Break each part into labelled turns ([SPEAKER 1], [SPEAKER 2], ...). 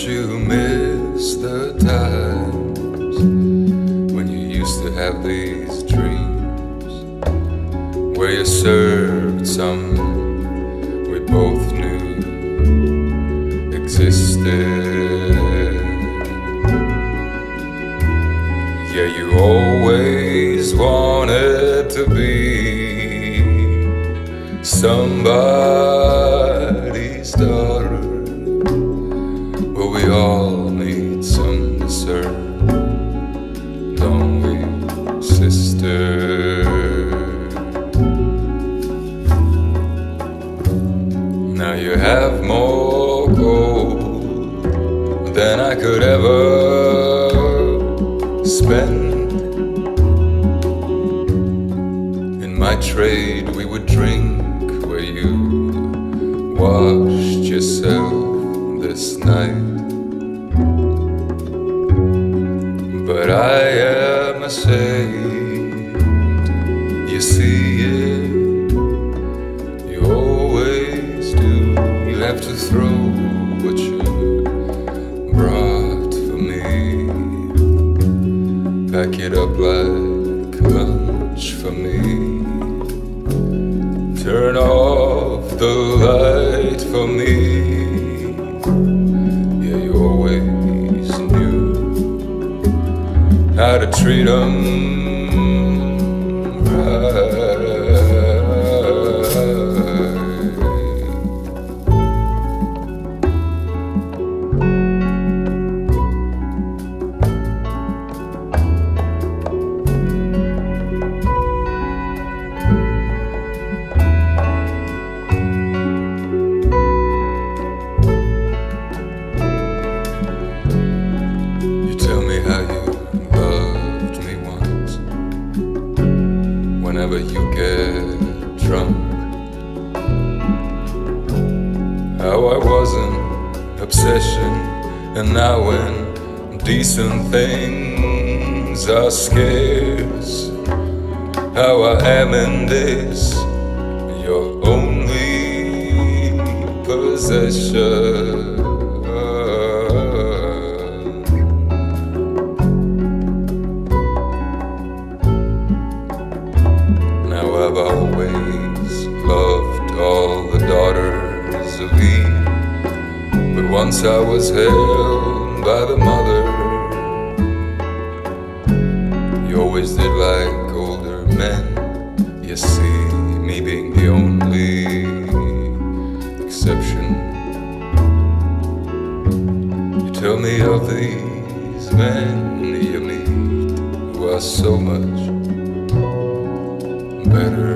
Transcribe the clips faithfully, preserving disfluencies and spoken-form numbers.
[SPEAKER 1] you miss the times when you used to have these dreams, where you served some we both knew existed? Yeah, you always wanted to be somebody's daughter, but we all need some dessert, don't we, sister? Now you have more gold than I could ever spend. In my trade we would drink where you washed yourself this night. But I am ashamed, you see it, you always do. You have to throw what you brought for me, pack it up like lunch for me, turn off the light for me. Yeah, you always knew how to treat them right. Whenever you get drunk, how I was an obsession, and now when decent things are scarce, how I am in this, your only possession. I've always loved all the daughters of Eve, but once I was held by the mother. You always did like older men, you see me being the only exception. You tell me of these men you meet who are so much better.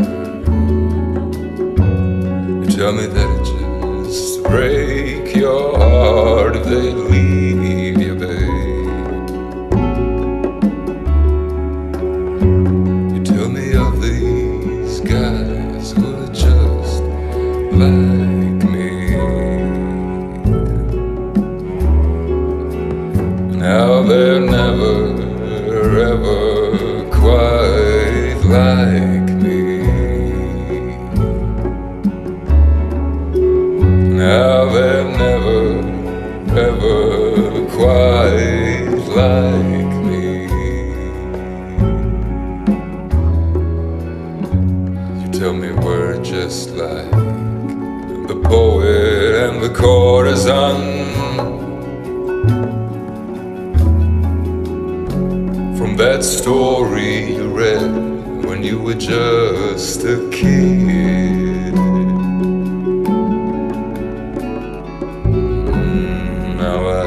[SPEAKER 1] You tell me that it just break your heart if they leave you, babe. You tell me of these guys who are just like me, now they're never ever quite like me. Now they're never, ever quite like me. You tell me we're just like the poet and the courtesan, from that story you read when you were just a kid. Mm, now I